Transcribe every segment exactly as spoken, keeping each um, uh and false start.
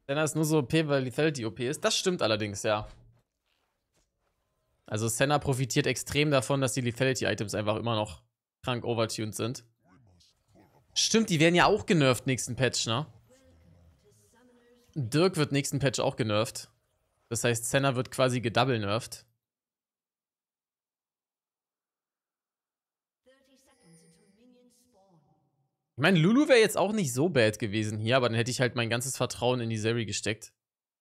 Senna ist nur so O P, weil Lethality O P ist. Das stimmt allerdings, ja. Also Senna profitiert extrem davon, dass die Lethality-Items einfach immer noch krank overtuned sind. Stimmt, die werden ja auch genervt nächsten Patch, ne? Dirk wird nächsten Patch auch genervt. Das heißt, Senna wird quasi gedouble nervt. Ich meine, Lulu wäre jetzt auch nicht so bad gewesen hier, aber dann hätte ich halt mein ganzes Vertrauen in die Zeri gesteckt.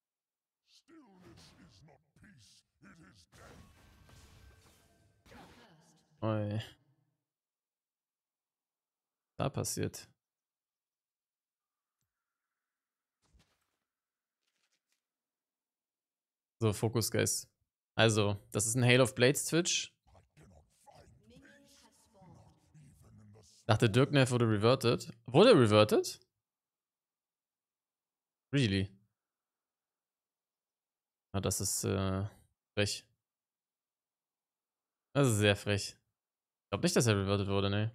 Oi. Da passiert. So, Fokus, Guys. Also, das ist ein Hail of Blades Twitch. Dachte, Dirkneff wurde reverted. Wurde reverted? Really? Ah, das ist äh, frech. Das ist sehr frech. Ich glaube nicht, dass er reverted wurde, ne.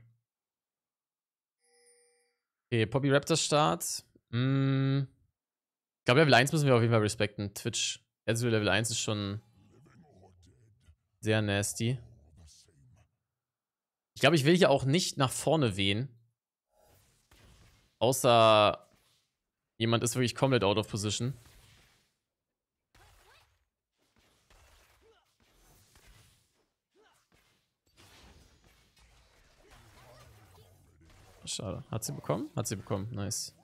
Okay, Poppy Raptor Start. Mm. Ich glaube, Level eins müssen wir auf jeden Fall respekten. Twitch. Ezreal Level eins ist schon sehr nasty. Ich glaube, ich will hier auch nicht nach vorne wehen. Außer jemand ist wirklich komplett out of position. Schade. Hat sie bekommen? Hat sie bekommen. Nice.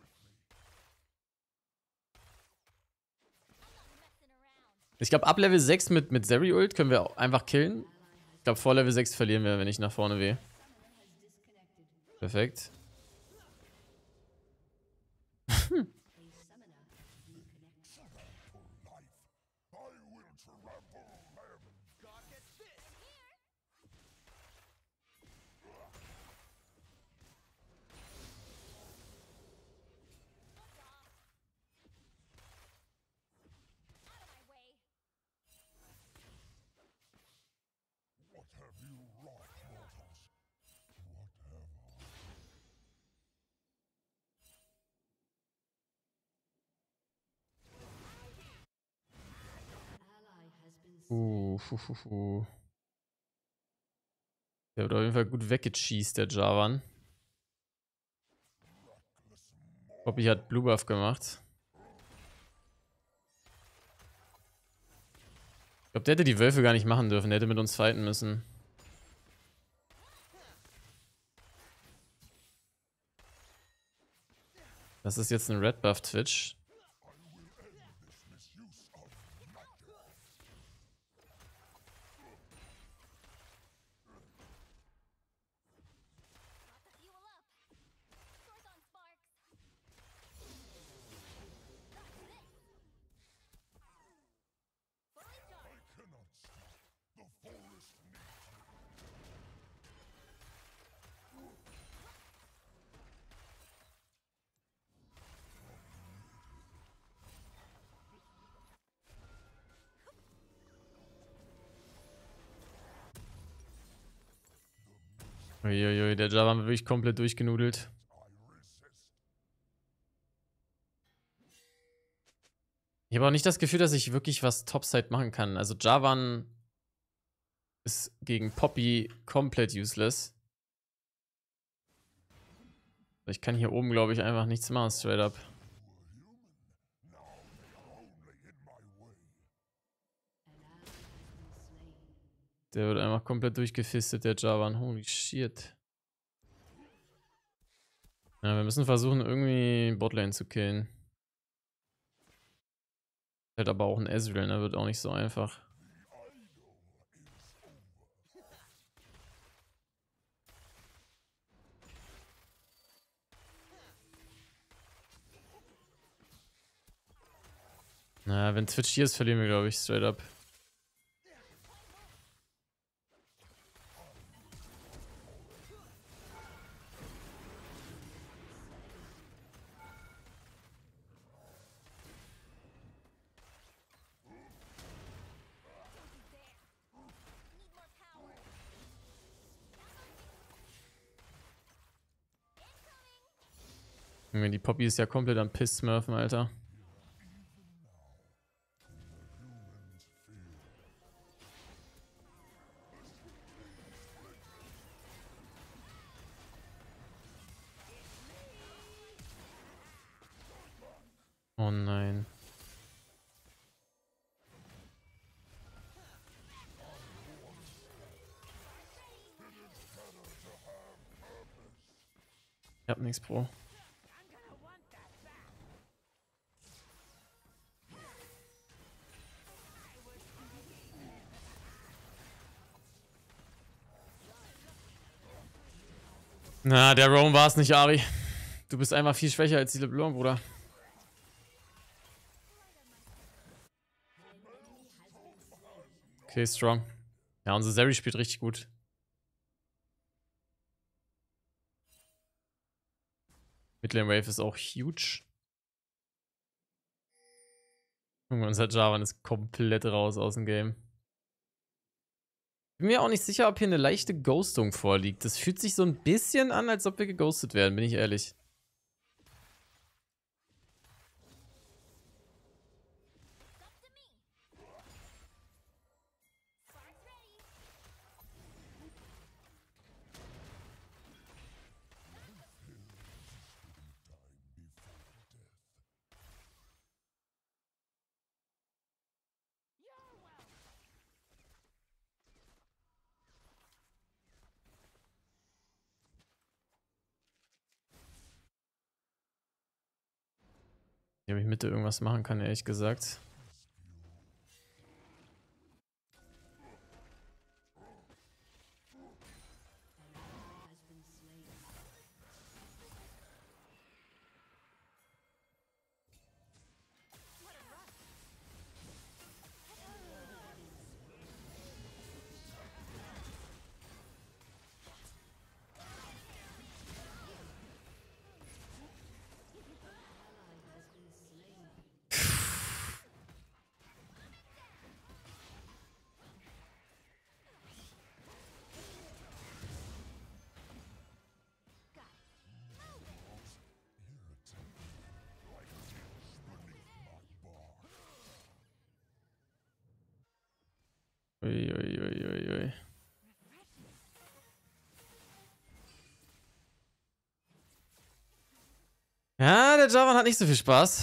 Ich glaube, ab Level sechs mit, mit Zeri Ult können wir auch einfach killen. Ich glaube, vor Level sechs verlieren wir, wenn ich nach vorne wehe. Perfekt. Uh, fu, fu, fu. Der wird auf jeden Fall gut weggecheased, der Jarvan. Poppy hat Blue Buff gemacht. Ich glaube, der hätte die Wölfe gar nicht machen dürfen. Der hätte mit uns fighten müssen. Das ist jetzt ein Red Buff Twitch. Uiuiui, der Jarvan wird wirklich komplett durchgenudelt. Ich habe auch nicht das Gefühl, dass ich wirklich was Topside machen kann. Also Jarvan ist gegen Poppy komplett useless. Ich kann hier oben, glaube ich, einfach nichts machen, straight up. Der wird einfach komplett durchgefistet, der Jarvan. Holy shit. Ja, wir müssen versuchen, irgendwie Botlane zu killen. Hat aber auch ein Ezreal, ne? Wird auch nicht so einfach. Na, wenn Twitch hier ist, verlieren wir, glaube ich, straight up. Die Poppy ist ja komplett am Piss-Smurfen, Alter. Oh nein. Ich hab nichts, Bro. Na, der Roam war es nicht, Ari. Du bist einfach viel schwächer als die LeBlanc, Bruder. Okay, strong. Ja, unser Zeri spielt richtig gut. Midlane Wave ist auch huge. Und unser Jarvan ist komplett raus aus dem Game. Bin mir auch nicht sicher, ob hier eine leichte Ghostung vorliegt. Das fühlt sich so ein bisschen an, als ob wir geghostet werden, bin ich ehrlich. Ob ich Mitte irgendwas machen kann, ehrlich gesagt. Ui, ui, ui, ui, ui. Ja, der Jarvan hat nicht so viel Spaß.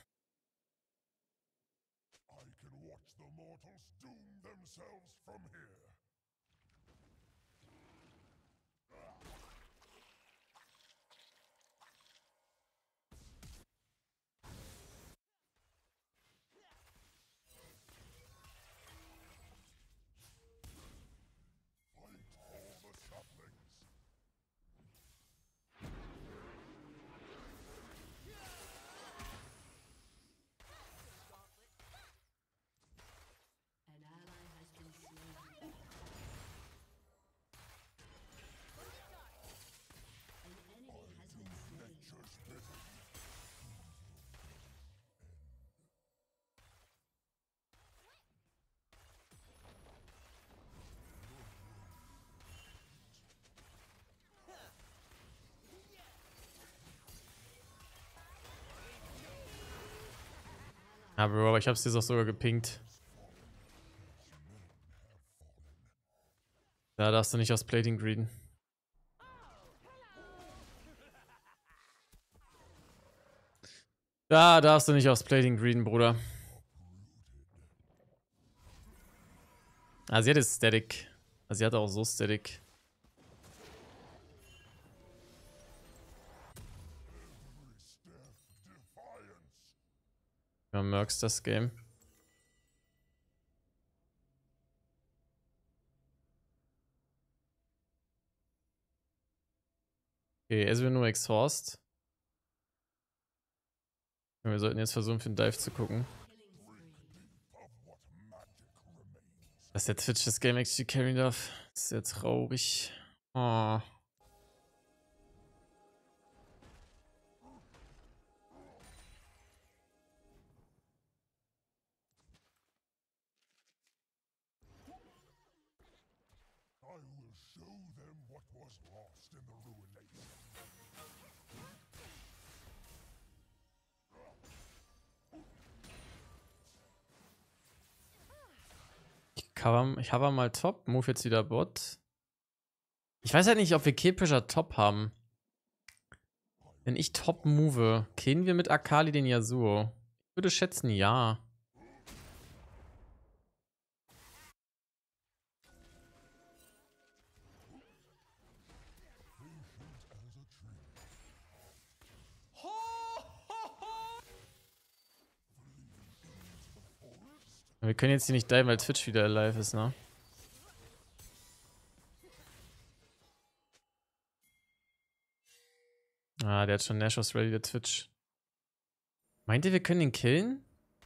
Ja, Bro, aber ich hab's dir doch sogar gepinkt. Da darfst du nicht aus Plating greeden. Da darfst du nicht aufs Plating greeden, Bruder. Ah, sie hat jetzt Static. Also sie hat auch so Static. Ja, merkst das Game. Okay, Ezreal nur exhaust. Wir sollten jetzt versuchen, für den Dive zu gucken. Dass der Twitch das Game actually carryen darf, ist sehr traurig. Oh. Ich cover, ich cover mal Top, move jetzt wieder Bot. Ich weiß halt nicht, ob wir K-Pressure Top haben. Wenn ich Top move, killen wir mit Akali den Yasuo. Ich würde schätzen, ja. Wir können jetzt hier nicht diven, weil Twitch wieder alive ist, ne? Ah, der hat schon Nashos ready, der Twitch. Meint ihr, wir können ihn killen?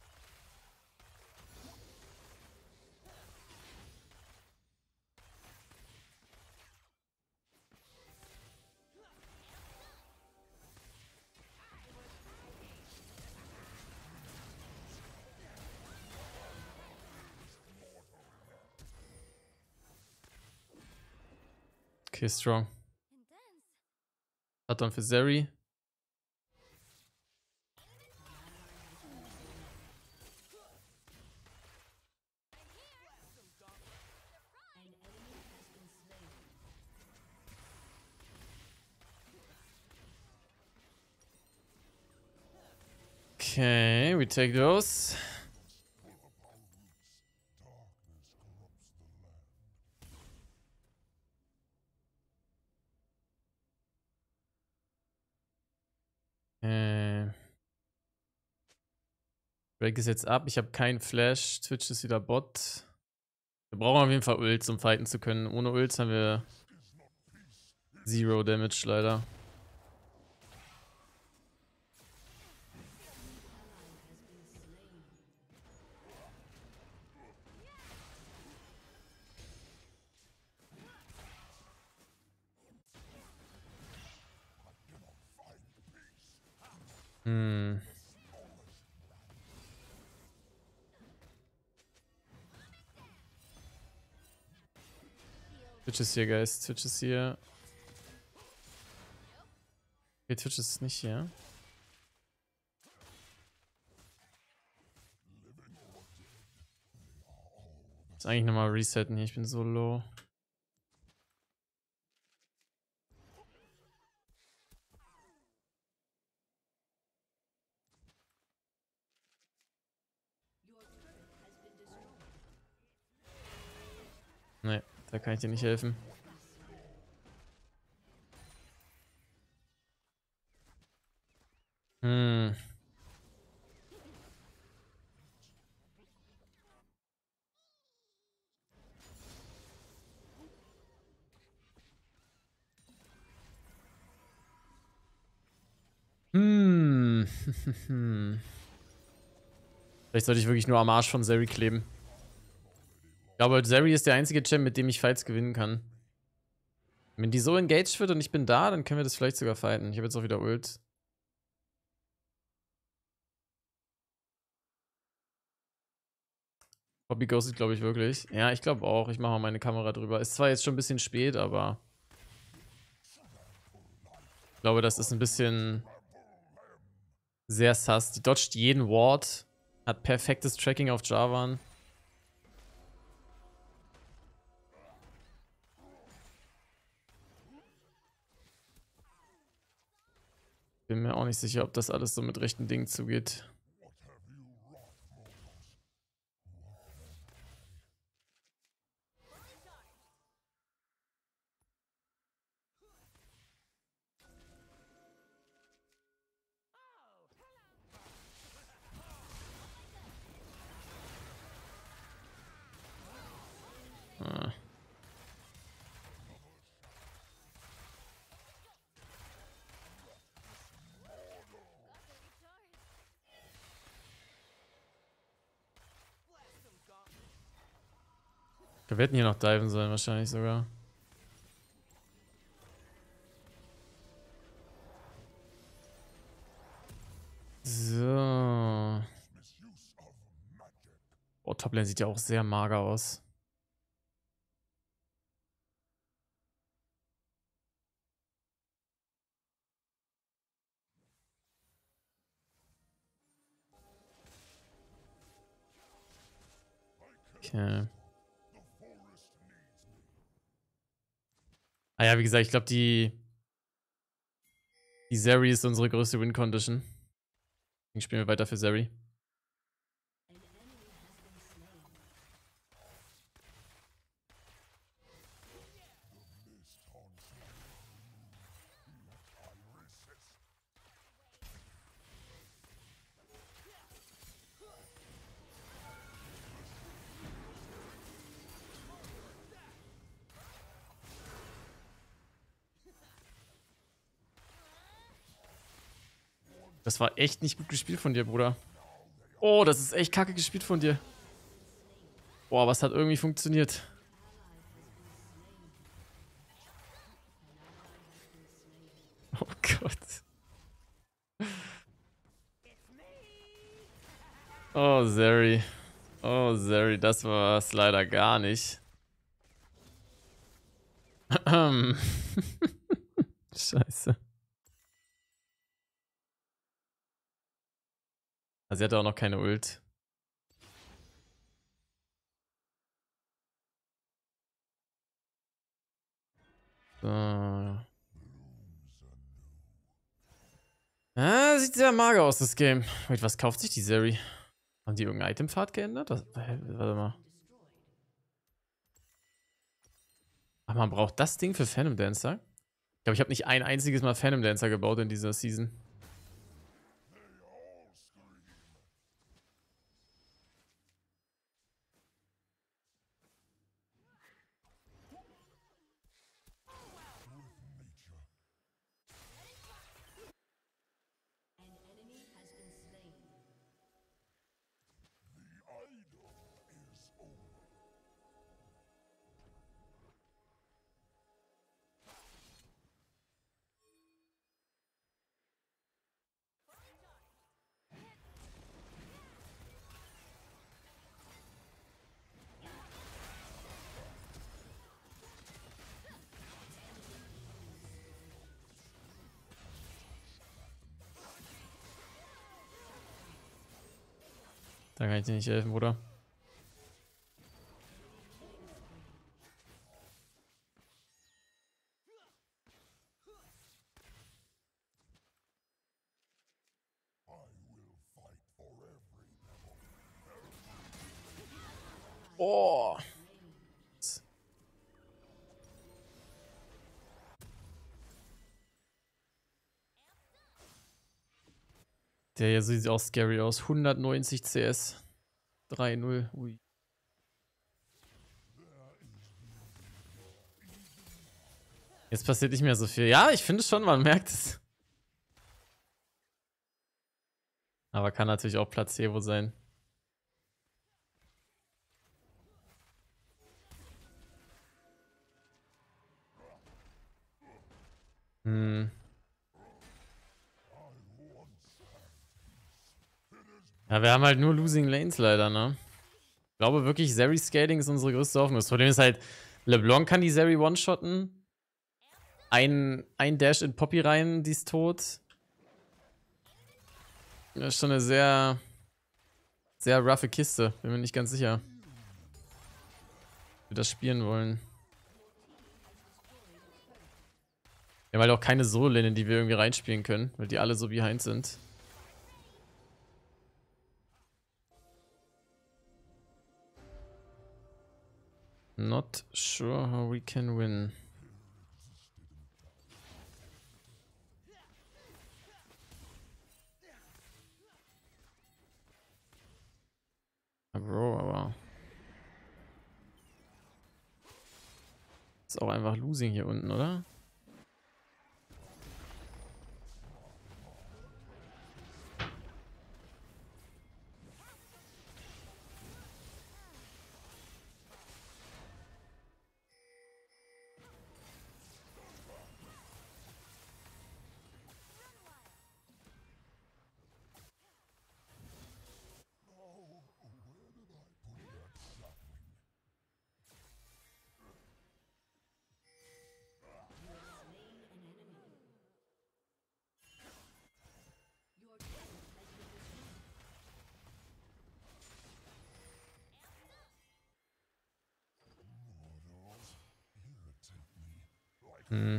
Okay, strong. Hat dann für Zeri. Okay, we take those. Okay. Break ist jetzt ab. Ich habe keinen Flash. Twitch ist wieder Bot. Wir brauchen auf jeden Fall Ults, um fighten zu können. Ohne Ults haben wir Zero Damage leider. Hm. Twitch ist hier, Guys. Twitch ist hier. Okay, Twitch ist nicht hier. Ich muss eigentlich nochmal resetten hier. Ich bin so low. Nee, da kann ich dir nicht helfen. Hm. Hm. Vielleicht sollte ich wirklich nur am Arsch von Zeri kleben. Ich glaube, Zeri ist der einzige Champ, mit dem ich Fights gewinnen kann. Wenn die so engaged wird und ich bin da, dann können wir das vielleicht sogar fighten. Ich habe jetzt auch wieder Ult. Bobby ghostet, glaube ich, wirklich. Ja, ich glaube auch. Ich mache mal meine Kamera drüber. Ist zwar jetzt schon ein bisschen spät, aber ich glaube, das ist ein bisschen sehr sus. Die dodgt jeden Ward. Hat perfektes Tracking auf Jarvan. Bin mir auch nicht sicher, ob das alles so mit rechten Dingen zugeht. Ah. Wir hätten hier noch diven sollen, wahrscheinlich sogar. So. Oh, Toplane sieht ja auch sehr mager aus. Okay. Ah ja, wie gesagt, ich glaube, die die Zeri ist unsere größte Win-Condition. Deswegen spielen wir weiter für Zeri. Das war echt nicht gut gespielt von dir, Bruder. Oh, das ist echt kacke gespielt von dir. Boah, aber es hat irgendwie funktioniert. Oh Gott. Oh, Zeri. Oh, Zeri, das war es leider gar nicht. Scheiße. Also sie hatte auch noch keine Ult. So. Ah, sieht sehr mager aus, das Game. Wait, was kauft sich die Zeri? Haben die irgendeinen Itempfad geändert? Das, warte mal. Ach, man braucht das Ding für Phantom Dancer? Ich glaube, ich habe nicht ein einziges Mal Phantom Dancer gebaut in dieser Season. Da kann ich dir nicht helfen, Bruder. Oh. Der hier sieht auch scary aus. hundertneunzig C S. drei null. Ui. Jetzt passiert nicht mehr so viel. Ja, ich finde schon, man merkt es. Aber kann natürlich auch Placebo sein. Hm. Ja, wir haben halt nur Losing Lanes leider, ne? Ich glaube wirklich, Zeri Scaling ist unsere größte Hoffnung. Das Problem ist halt, LeBlanc kann die Zeri one-shotten. Ein, ein Dash in Poppy rein, die ist tot. Das ist schon eine sehr, sehr roughe Kiste. Bin mir nicht ganz sicher, wie wir das spielen wollen. Wir haben halt auch keine Solo-Lane, in die wir irgendwie reinspielen können, weil die alle so behind sind. Not sure how we can win. Bro, aber ist auch einfach Losing hier unten, oder? Hm.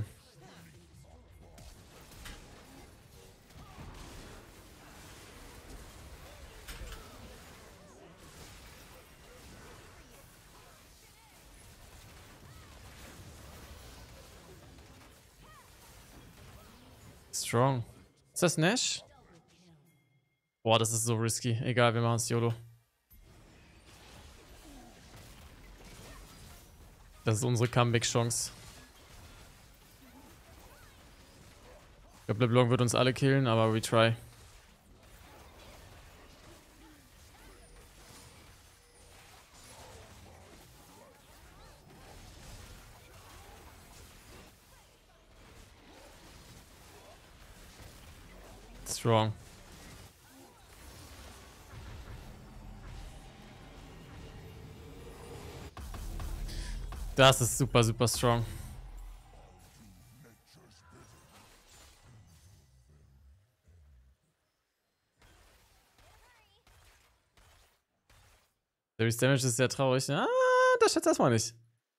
Strong. Ist das Nash? Boah, das ist so risky. Egal, wir machen es YOLO. Das ist unsere Comeback-Chance. Ich glaube, LeBlanc wird uns alle killen, aber we try. Strong. Das ist super, super strong. Series Damage ist sehr traurig. Ah, das schätzt das mal nicht.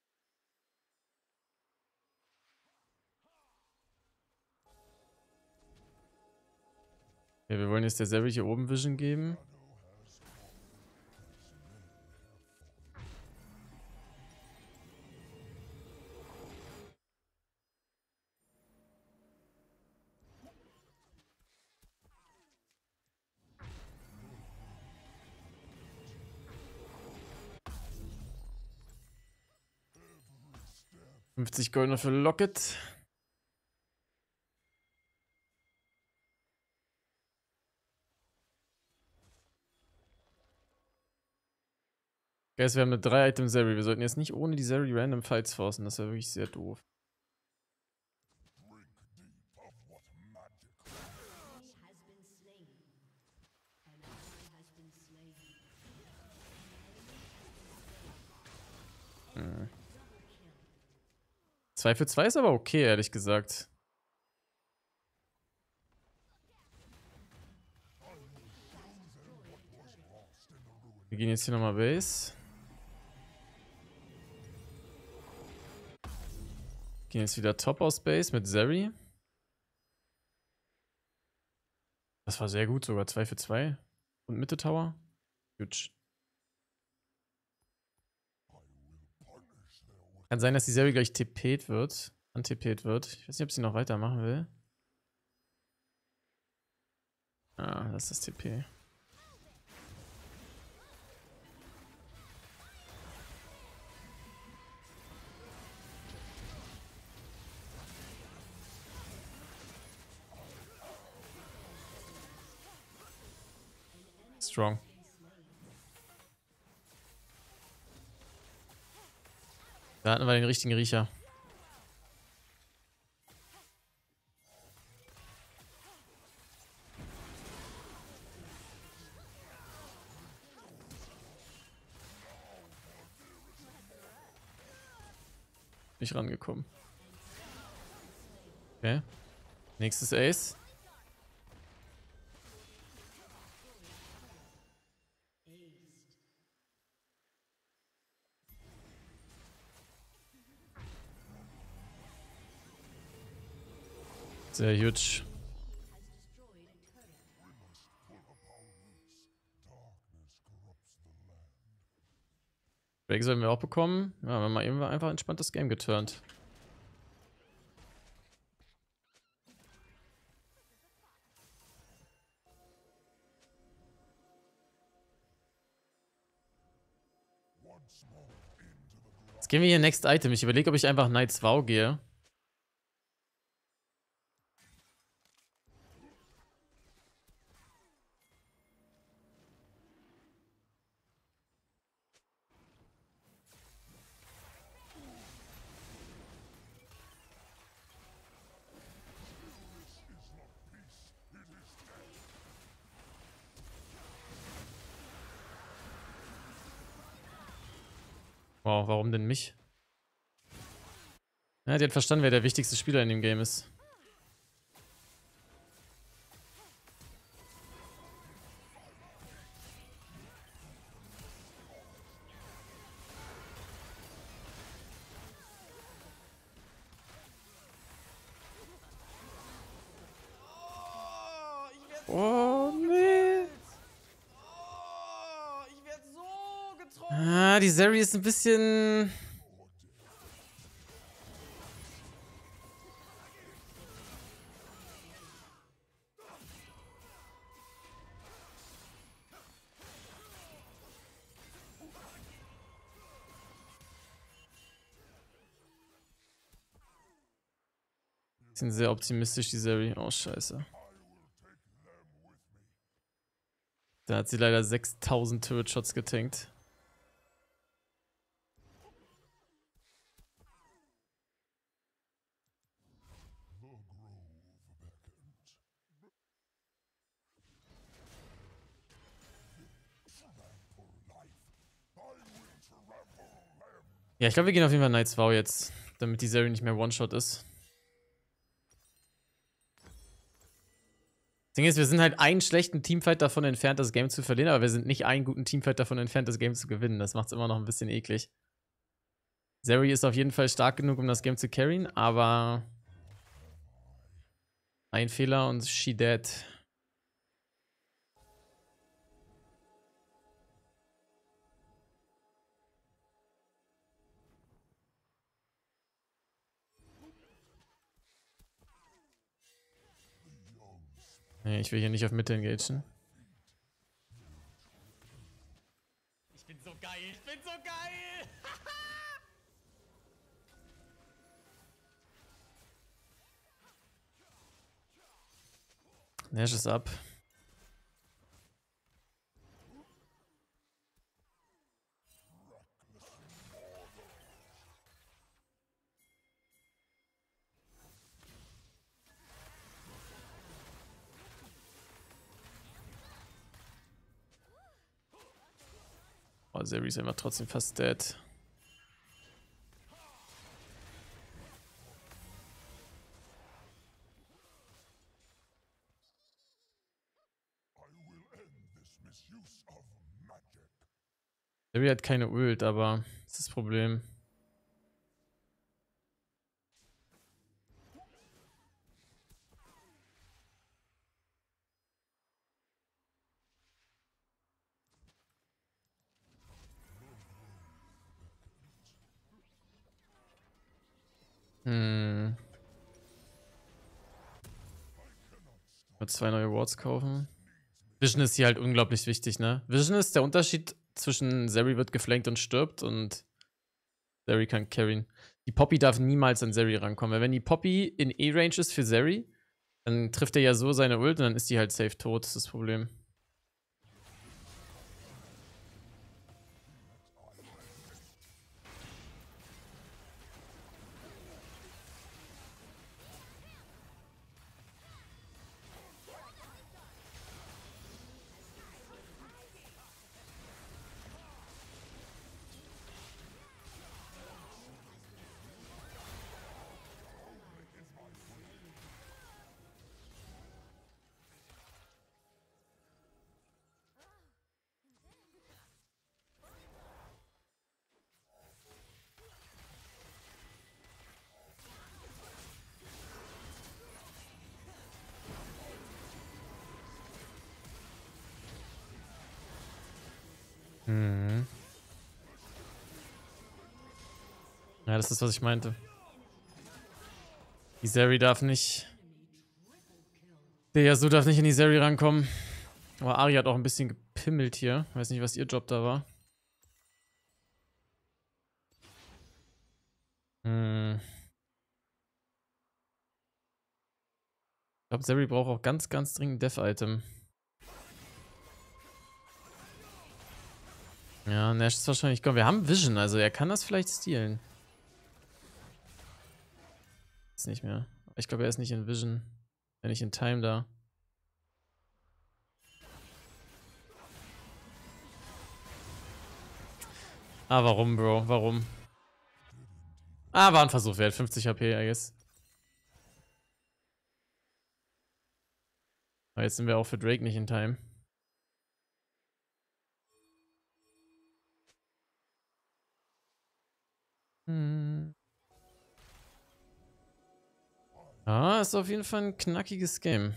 Ja, wir wollen jetzt der Serie hier oben Vision geben. fünfzig Gold noch für Locket. Guys, wir haben eine drei Item Zeri. Wir sollten jetzt nicht ohne die Zeri random Fights forcen. Das wäre wirklich sehr doof. Hm. zwei für zwei ist aber okay, ehrlich gesagt. Wir gehen jetzt hier nochmal Base. Gehen jetzt wieder Top aus Base mit Zeri. Das war sehr gut sogar. zwei für zwei. Und Mitte Tower. Huge. Kann sein, dass die Zeri gleich T P'd wird. An-T P'd wird. Ich weiß nicht, ob sie noch weitermachen will. Ah, das ist das T P. Strong. Da hatten wir den richtigen Riecher. Nicht rangekommen. Okay. Nächstes Ace. Sehr huge. Break sollen wir auch bekommen. Ja, wir haben mal eben einfach entspannt das Game geturnt. Jetzt gehen wir hier Next Item. Ich überlege, ob ich einfach Knights Vow gehe. Wow, warum denn mich? Ja, die hat verstanden, wer der wichtigste Spieler in dem Game ist. Oh, nee. Ich werd so getroffen. Ah, die Zeri ist ein bisschen... Sind sehr optimistisch, die Zeri. Oh, scheiße. Da hat sie leider sechstausend Turret-Shots getankt. Ja, ich glaube, wir gehen auf jeden Fall Knights V jetzt, damit die Serie nicht mehr One-Shot ist. Das Ding ist, wir sind halt einen schlechten Teamfight davon entfernt, das Game zu verlieren, aber wir sind nicht einen guten Teamfight davon entfernt, das Game zu gewinnen. Das macht es immer noch ein bisschen eklig. Zeri ist auf jeden Fall stark genug, um das Game zu carryen, aber ein Fehler und she dead. Nee, ich will hier nicht auf Mitte engagen. Ich bin so geil, ich bin so geil! Nash ist ab. Oh, Zeri ist immer trotzdem fast dead. Zeri hat keine Ult, aber das ist das Problem. Hm. Ich würde zwei neue Wards kaufen. Vision ist hier halt unglaublich wichtig, ne? Vision ist der Unterschied zwischen Zeri wird geflankt und stirbt und Zeri kann carryen. Die Poppy darf niemals an Zeri rankommen, weil wenn die Poppy in E-Range ist für Zeri, dann trifft er ja so seine Ult und dann ist die halt safe tot, das ist das Problem. Mhm. Ja, das ist, was ich meinte. Die Zeri darf nicht. Der Yasuo darf nicht in die Zeri rankommen. Aber Ari hat auch ein bisschen gepimmelt hier. Weiß nicht, was ihr Job da war. Hm. Ich glaube, Zeri braucht auch ganz, ganz dringend Death-Item. Ja, Nash ist wahrscheinlich. Komm, wir haben Vision, also er kann das vielleicht stealen. Ist nicht mehr. Ich glaube, er ist nicht in Vision. Er ist nicht in Time da. Ah, warum, Bro? Warum? Ah, war ein Versuch wert. fünfzig H P, I guess. Aber jetzt sind wir auch für Drake nicht in Time. Hm. Ah, ist auf jeden Fall ein knackiges Game.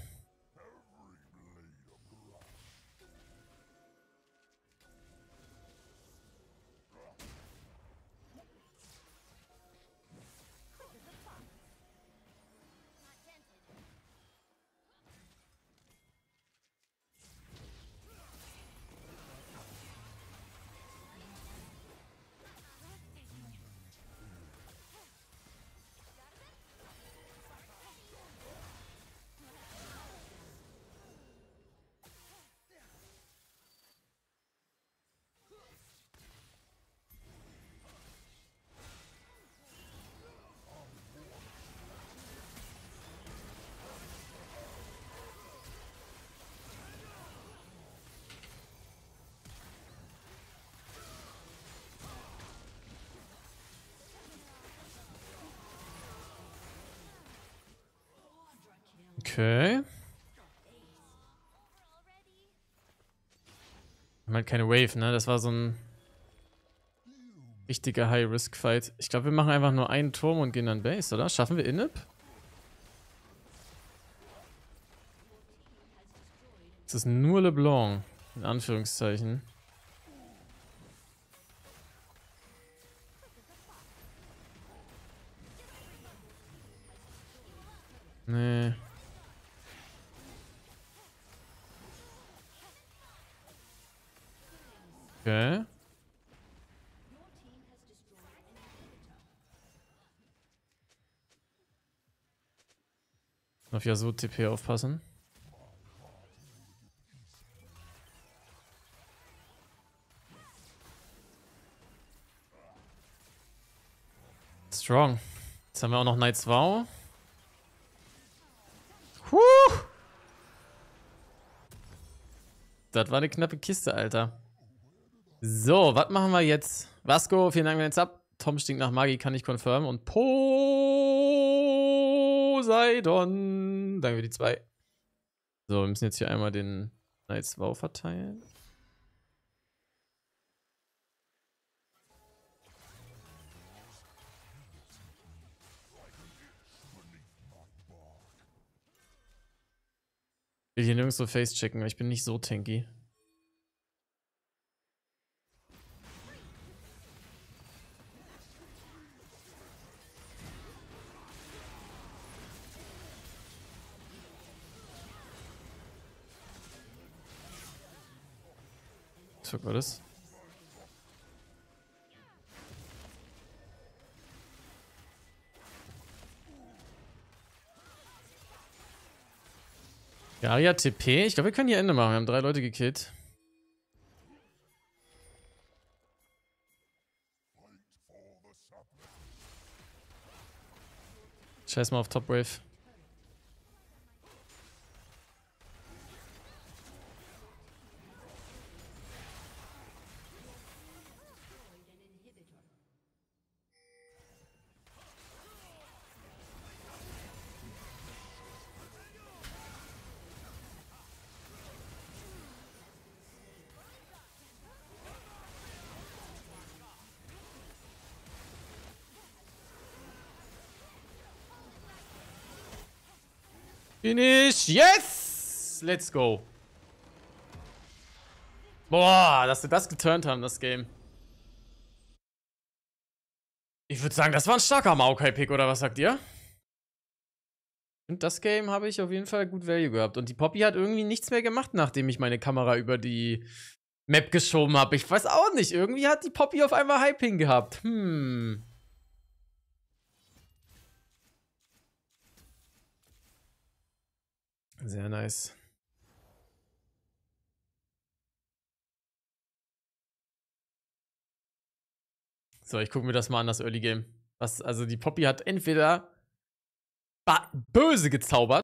Okay. Wir haben halt keine Wave, ne? Das war so ein richtiger High-Risk-Fight. Ich glaube, wir machen einfach nur einen Turm und gehen dann Base, oder? Schaffen wir Inhib? Das ist nur LeBlanc, in Anführungszeichen. Nee. Okay. Auf Yasuo T P aufpassen. Strong. Jetzt haben wir auch noch Night's Vow. Huh! Das war eine knappe Kiste, Alter. So, was machen wir jetzt? Vasco, vielen Dank für den Sub. Tom stinkt nach Magie, kann ich confirmen. Und Poseidon. Danke für die zwei. So, wir müssen jetzt hier einmal den Night's Vow verteilen. Ich will hier nirgendwo Face checken, weil ich bin nicht so tanky. Was war das? Ja, ja, T P. Ich glaube, wir können hier Ende machen. Wir haben drei Leute gekillt. Scheiß mal auf Top Wave. Finish! Yes! Let's go. Boah, dass wir das geturnt haben, das Game. Ich würde sagen, das war ein starker Maokai-Pick, oder was sagt ihr? Und das Game habe ich auf jeden Fall gut Value gehabt. Und die Poppy hat irgendwie nichts mehr gemacht, nachdem ich meine Kamera über die Map geschoben habe. Ich weiß auch nicht. Irgendwie hat die Poppy auf einmal Hyping gehabt. Hm. Sehr nice. So, ich gucke mir das mal an, das Early Game. Was, also die Poppy hat entweder böse gezaubert